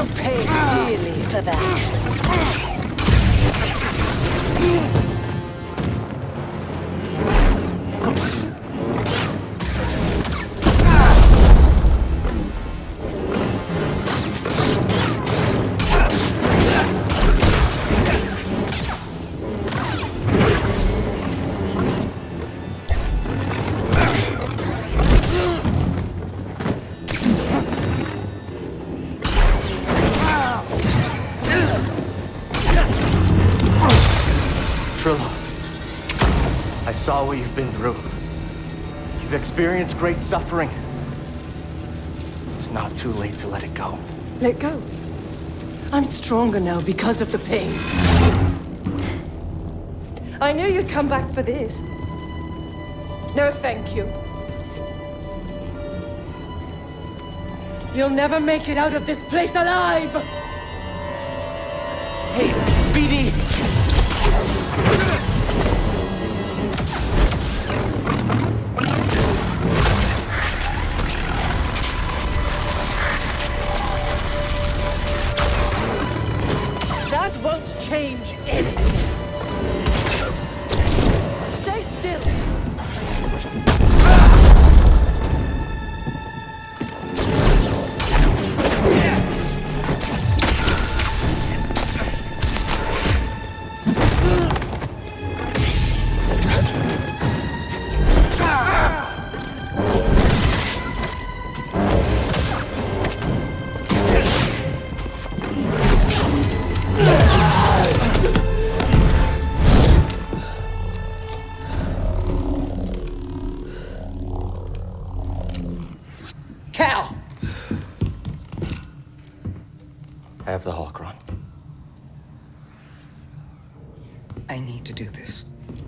You'll pay dearly for that. I saw what you've been through. You've experienced great suffering. It's not too late to let it go. Let go? I'm stronger now because of the pain. I knew you'd come back for this. No, thank you. You'll never make it out of this place alive! Hey, BD! That won't change anything. Stay still. Cal! I have the holocron. I need to do this.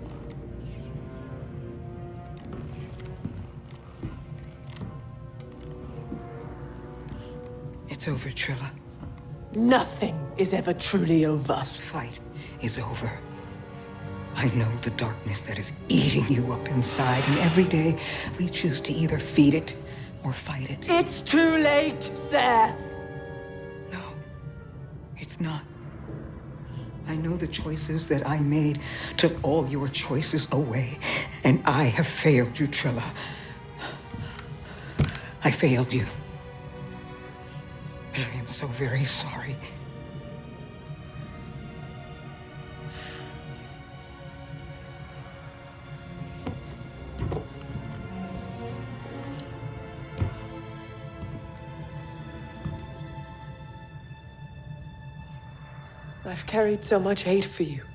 It's over, Trilla. Nothing is ever truly over. This fight is over. I know the darkness that is eating you up inside, and every day we choose to either feed it or fight it. It's too late, sir. No, it's not. I know the choices that I made took all your choices away, and I have failed you, Trilla. I failed you. And I am so very sorry. I've carried so much hate for you.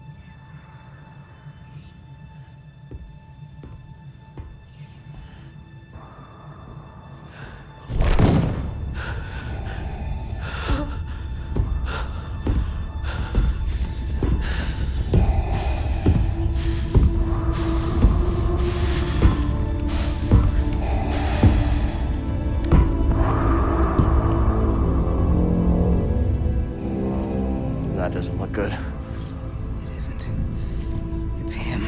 That doesn't look good. It isn't. It's him.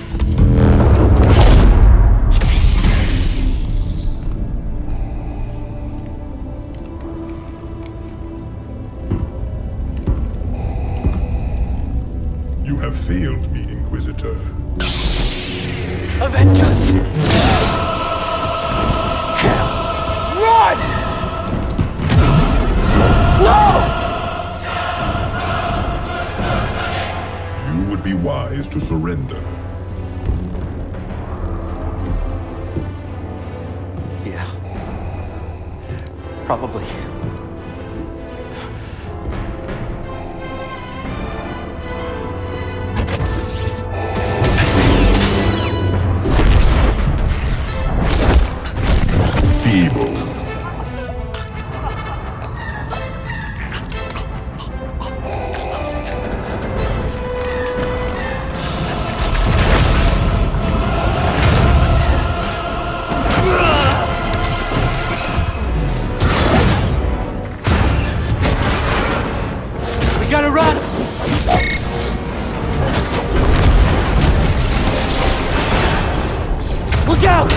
You have failed me, Inquisitor. Avengers! Run! No! You would be wise to surrender. Yeah. Probably. Feeble. We gotta run! Look out!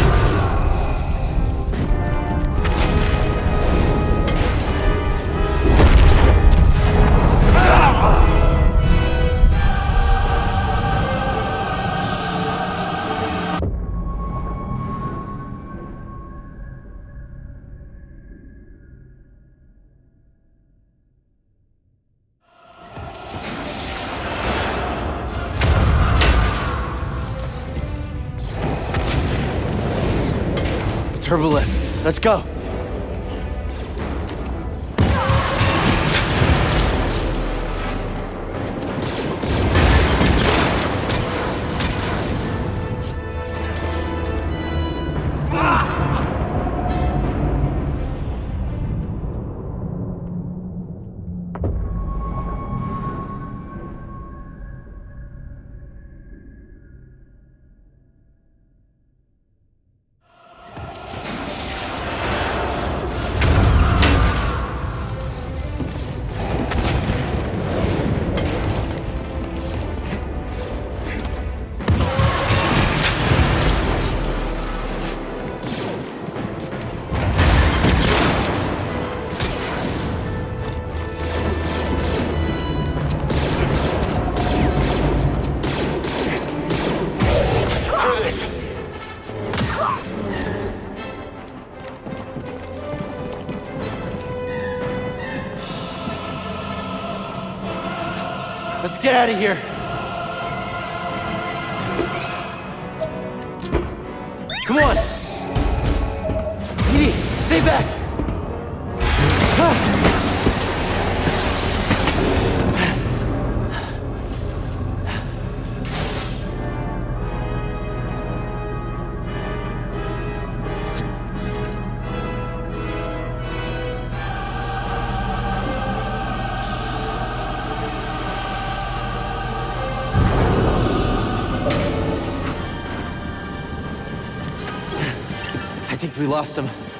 Turbolist, let's go. Let's get out of here. Come on. Edie, stay back. I think we lost him.